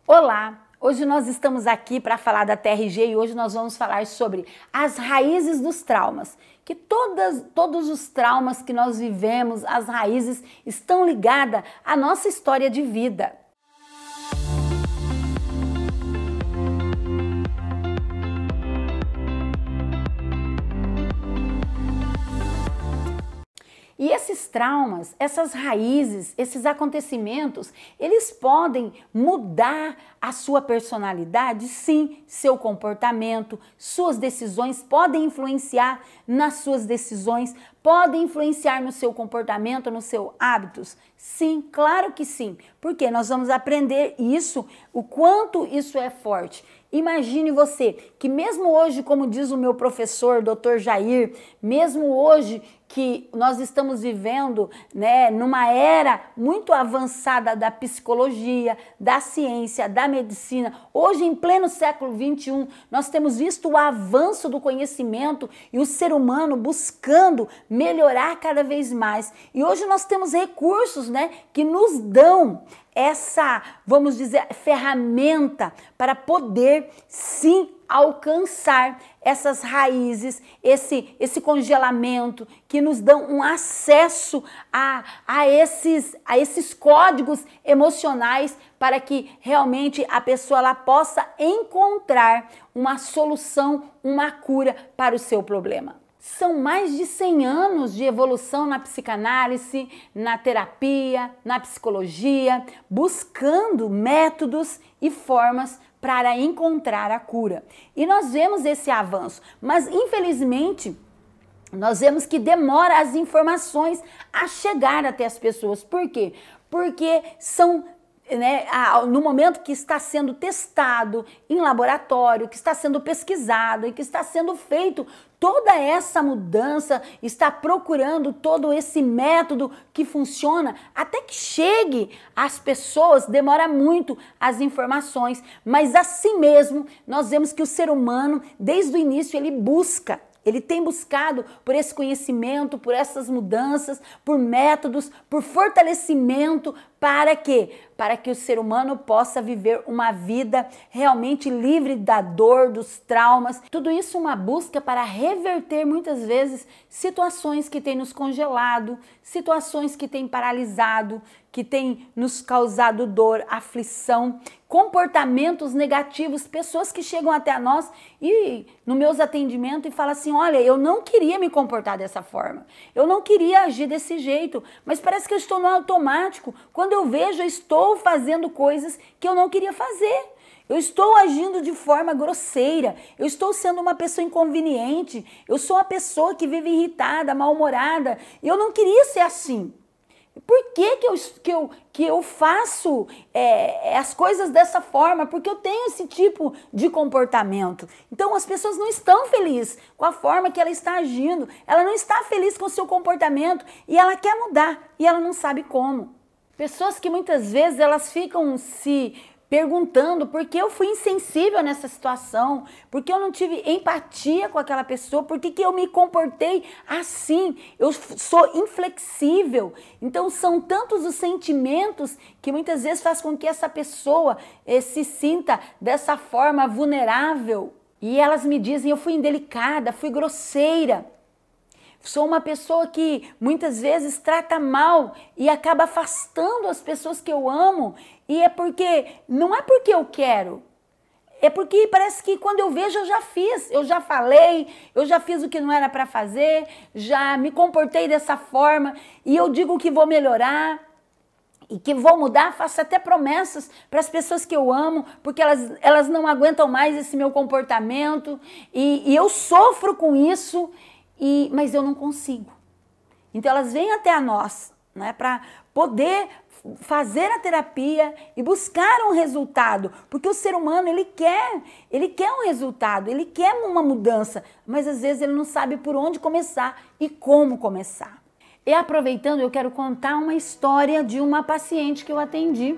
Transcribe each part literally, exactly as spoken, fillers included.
Olá! Hoje nós estamos aqui para falar da T R G e hoje nós vamos falar sobre as raízes dos traumas. Que todas, todos os traumas que nós vivemos, as raízes estão ligadas à nossa história de vida. E esses traumas, essas raízes, esses acontecimentos, eles podem mudar a sua personalidade, sim, seu comportamento, suas decisões podem influenciar nas suas decisões, podem influenciar no seu comportamento, nos seus hábitos? Sim, claro que sim, porque nós vamos aprender isso, o quanto isso é forte. Imagine você que mesmo hoje, como diz o meu professor, doutor Jair, mesmo hoje que nós estamos vivendo, né, numa era muito avançada da psicologia, da ciência, da medicina, hoje em pleno século vinte e um, nós temos visto o avanço do conhecimento e o ser humano buscando melhorar cada vez mais. E hoje nós temos recursos, né, que nos dão essa, vamos dizer, ferramenta para poder sim alcançar essas raízes, esse, esse congelamento que nos dão um acesso a, a, esses, a esses códigos emocionais para que realmente a pessoa ela possa encontrar uma solução, uma cura para o seu problema. São mais de cem anos de evolução na psicanálise, na terapia, na psicologia, buscando métodos e formas para encontrar a cura. E nós vemos esse avanço, mas infelizmente nós vemos que demora as informações a chegar até as pessoas. Por quê? Porque são... Né, no momento que está sendo testado em laboratório, que está sendo pesquisado e que está sendo feito toda essa mudança, está procurando todo esse método que funciona, até que chegue às pessoas, demora muito as informações, mas assim mesmo nós vemos que o ser humano, desde o início, ele busca. Ele tem buscado por esse conhecimento, por essas mudanças, por métodos, por fortalecimento, para quê? Para que o ser humano possa viver uma vida realmente livre da dor, dos traumas. Tudo isso uma busca para reverter muitas vezes situações que têm nos congelado, situações que têm paralisado, que têm nos causado dor, aflição, comportamentos negativos, pessoas que chegam até nós e nos meus atendimentos e falam assim, olha, eu não queria me comportar dessa forma, eu não queria agir desse jeito, mas parece que eu estou no automático. Quando eu vejo, eu estou fazendo coisas que eu não queria fazer. Eu estou agindo de forma grosseira, eu estou sendo uma pessoa inconveniente, eu sou uma pessoa que vive irritada, mal-humorada, e eu não queria ser assim. Por que que eu, que eu, que eu faço é, as coisas dessa forma? Porque eu tenho esse tipo de comportamento. Então as pessoas não estão felizes com a forma que ela está agindo, ela não está feliz com o seu comportamento e ela quer mudar e ela não sabe como. Pessoas que muitas vezes elas ficam se perguntando por que eu fui insensível nessa situação, por que eu não tive empatia com aquela pessoa, por que que eu me comportei assim, eu sou inflexível. Então são tantos os sentimentos que muitas vezes faz com que essa pessoa eh, se sinta dessa forma vulnerável. E elas me dizem, eu fui indelicada, fui grosseira. Sou uma pessoa que muitas vezes trata mal e acaba afastando as pessoas que eu amo. E é porque, não é porque eu quero, é porque parece que quando eu vejo eu já fiz, eu já falei, eu já fiz o que não era para fazer, já me comportei dessa forma e eu digo que vou melhorar e que vou mudar, faço até promessas para as pessoas que eu amo, porque elas, elas não aguentam mais esse meu comportamento e, e eu sofro com isso. E, mas eu não consigo. Então elas vêm até a nós, né, para poder fazer a terapia e buscar um resultado, porque o ser humano ele quer, ele quer um resultado, ele quer uma mudança, mas às vezes ele não sabe por onde começar e como começar. E aproveitando, eu quero contar uma história de uma paciente que eu atendi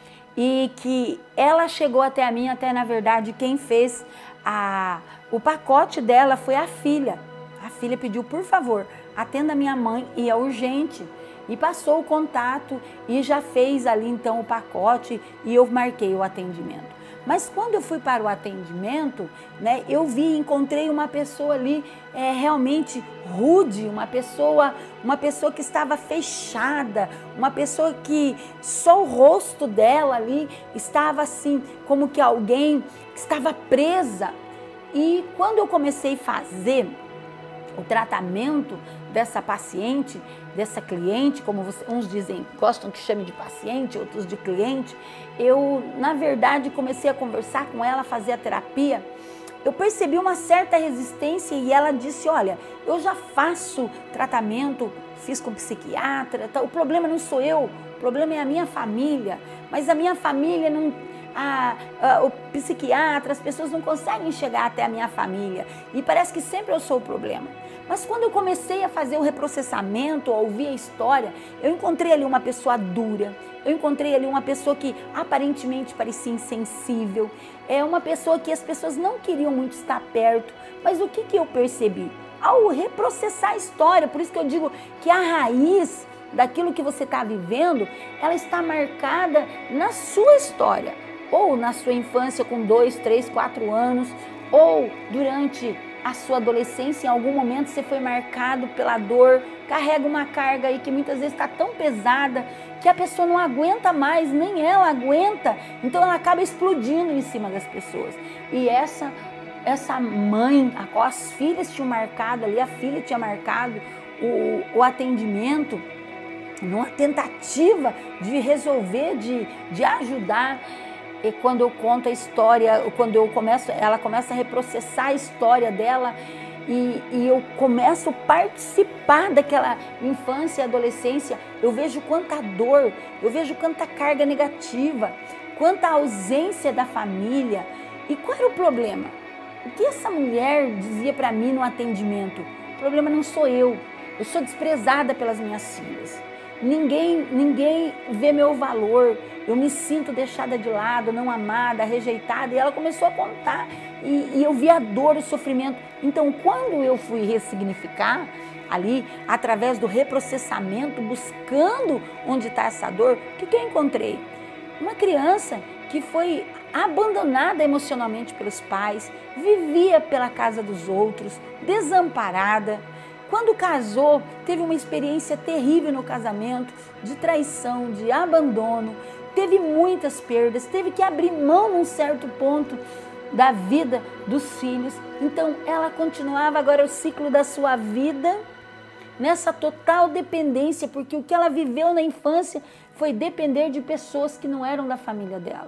e que ela chegou até a mim, até na verdade quem fez a, o pacote dela foi a filha. A filha pediu, por favor, atenda a minha mãe e é urgente. e passou o contato e já fez ali então o pacote e eu marquei o atendimento. Mas quando eu fui para o atendimento, né, eu vi, encontrei uma pessoa ali é, realmente rude, uma pessoa, uma pessoa que estava fechada, uma pessoa que só o rosto dela ali estava assim, como que alguém que estava presa. E quando eu comecei a fazer o tratamento dessa paciente, dessa cliente, como você, uns dizem, gostam que chame de paciente, outros de cliente, eu, na verdade, comecei a conversar com ela, fazer a terapia, eu percebi uma certa resistência e ela disse, olha, eu já faço tratamento, fiz com psiquiatra, tá, o problema não sou eu, o problema é a minha família, mas a minha família não... A, a, o psiquiatra, as pessoas não conseguem chegar até a minha família e parece que sempre eu sou o problema. Mas quando eu comecei a fazer o reprocessamento, a ouvir a história, eu encontrei ali uma pessoa dura, eu encontrei ali uma pessoa que aparentemente parecia insensível, é uma pessoa que as pessoas não queriam muito estar perto, mas o que, que eu percebi? Ao reprocessar a história, por isso que eu digo que a raiz daquilo que você está vivendo, ela está marcada na sua história. Ou na sua infância com dois, três, quatro anos, ou durante a sua adolescência, em algum momento você foi marcado pela dor, carrega uma carga aí que muitas vezes está tão pesada que a pessoa não aguenta mais, nem ela aguenta, então ela acaba explodindo em cima das pessoas. E essa, essa mãe, a qual as filhas tinham marcado ali, a filha tinha marcado o, o atendimento, numa tentativa de resolver, de, de ajudar. E quando eu conto a história, quando eu começo, ela começa a reprocessar a história dela e, e eu começo a participar daquela infância e adolescência, eu vejo quanta dor, eu vejo quanta carga negativa, quanta ausência da família. E qual era o problema? O que essa mulher dizia para mim no atendimento? O problema não sou eu, eu sou desprezada pelas minhas filhas. Ninguém, ninguém vê meu valor, eu me sinto deixada de lado, não amada, rejeitada. E ela começou a contar e, e eu vi a dor, o sofrimento. Então, quando eu fui ressignificar ali, através do reprocessamento, buscando onde está essa dor, o que, que eu encontrei? Uma criança que foi abandonada emocionalmente pelos pais, vivia pela casa dos outros, desamparada. Quando casou, teve uma experiência terrível no casamento, de traição, de abandono, teve muitas perdas, teve que abrir mão num certo ponto da vida dos filhos. Então, ela continuava agora o ciclo da sua vida nessa total dependência, porque o que ela viveu na infância foi depender de pessoas que não eram da família dela.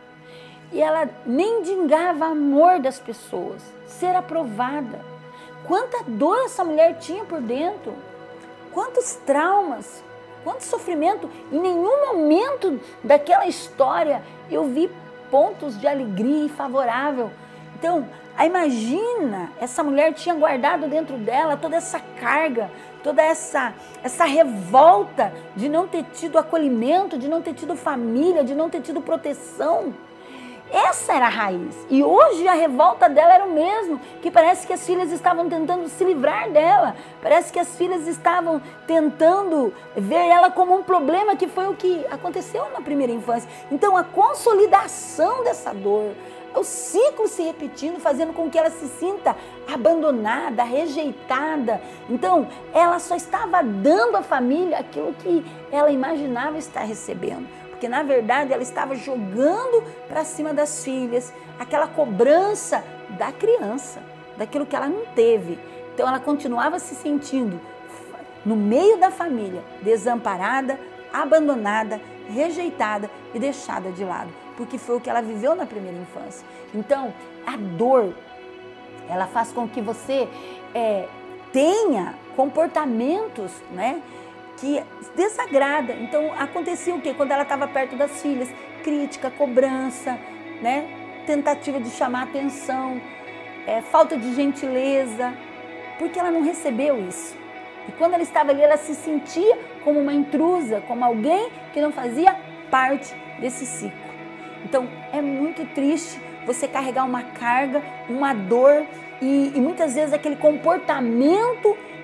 E ela mendigava amor das pessoas, ser aprovada. Quanta dor essa mulher tinha por dentro, quantos traumas, quanto sofrimento. Em nenhum momento daquela história eu vi pontos de alegria e favorável. Então, imagina, essa mulher tinha guardado dentro dela toda essa carga, toda essa, essa revolta de não ter tido acolhimento, de não ter tido família, de não ter tido proteção. Essa era a raiz. E hoje a revolta dela era o mesmo, que parece que as filhas estavam tentando se livrar dela. Parece que as filhas estavam tentando ver ela como um problema, que foi o que aconteceu na primeira infância. Então a consolidação dessa dor, o ciclo se repetindo, fazendo com que ela se sinta abandonada, rejeitada. Então ela só estava dando à família aquilo que ela imaginava estar recebendo. Porque, na verdade, ela estava jogando para cima das filhas aquela cobrança da criança, daquilo que ela não teve. Então, ela continuava se sentindo no meio da família, desamparada, abandonada, rejeitada e deixada de lado, porque foi o que ela viveu na primeira infância. Então, a dor, ela faz com que você é, tenha comportamentos, né, que desagrada. Então, acontecia o quê? Quando ela estava perto das filhas, crítica, cobrança, né? Tentativa de chamar atenção, é, falta de gentileza, porque ela não recebeu isso. E quando ela estava ali, ela se sentia como uma intrusa, como alguém que não fazia parte desse ciclo. Então, é muito triste você carregar uma carga, uma dor e, e muitas vezes aquele comportamento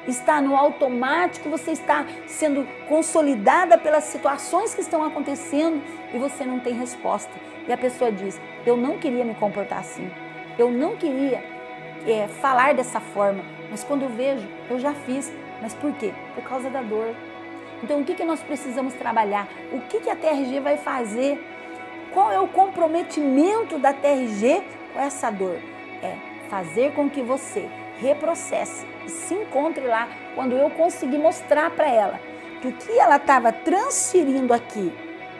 está no automático, você está sendo consolidada pelas situações que estão acontecendo e você não tem resposta. E a pessoa diz, eu não queria me comportar assim, eu não queria é, falar dessa forma, mas quando eu vejo, eu já fiz. Mas por quê? Por causa da dor. Então o que, que nós precisamos trabalhar? O que, que a T R G vai fazer? Qual é o comprometimento da T R G com essa dor? É fazer com que você reprocesse e se encontre lá quando eu conseguir mostrar para ela que o que ela estava transferindo aqui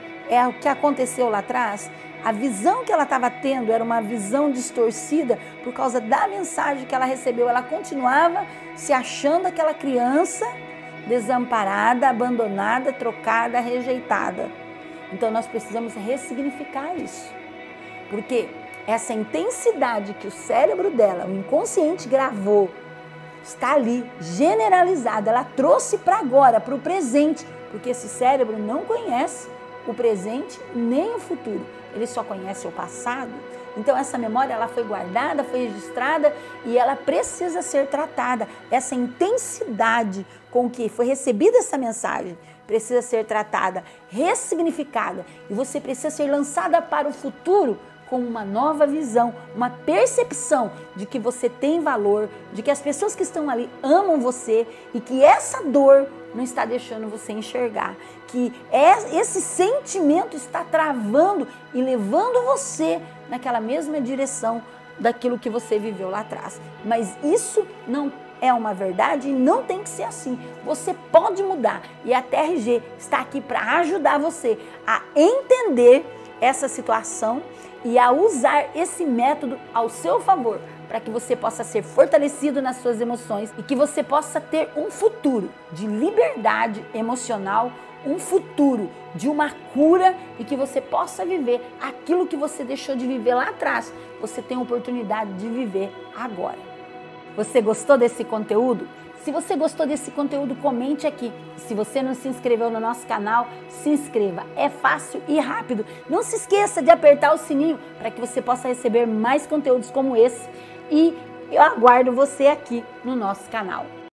é o que aconteceu lá atrás. A visão que ela estava tendo era uma visão distorcida por causa da mensagem que ela recebeu. Ela continuava se achando aquela criança desamparada, abandonada, trocada, rejeitada. Então nós precisamos ressignificar isso. Porque essa intensidade que o cérebro dela, o inconsciente gravou, está ali, generalizada. Ela trouxe para agora, para o presente, porque esse cérebro não conhece o presente nem o futuro. Ele só conhece o passado. Então essa memória ela foi guardada, foi registrada e ela precisa ser tratada. Essa intensidade com que foi recebida essa mensagem precisa ser tratada, ressignificada. E você precisa ser lançada para o futuro com uma nova visão, uma percepção de que você tem valor, de que as pessoas que estão ali amam você e que essa dor não está deixando você enxergar, que esse sentimento está travando e levando você naquela mesma direção daquilo que você viveu lá atrás. Mas isso não é uma verdade e não tem que ser assim. Você pode mudar e a T R G está aqui para ajudar você a entender essa situação e a usar esse método ao seu favor, para que você possa ser fortalecido nas suas emoções e que você possa ter um futuro de liberdade emocional, um futuro de uma cura e que você possa viver aquilo que você deixou de viver lá atrás. Você tem a oportunidade de viver agora. Você gostou desse conteúdo? Se você gostou desse conteúdo, comente aqui. Se você não se inscreveu no nosso canal, se inscreva. É fácil e rápido. Não se esqueça de apertar o sininho para que você possa receber mais conteúdos como esse. E eu aguardo você aqui no nosso canal.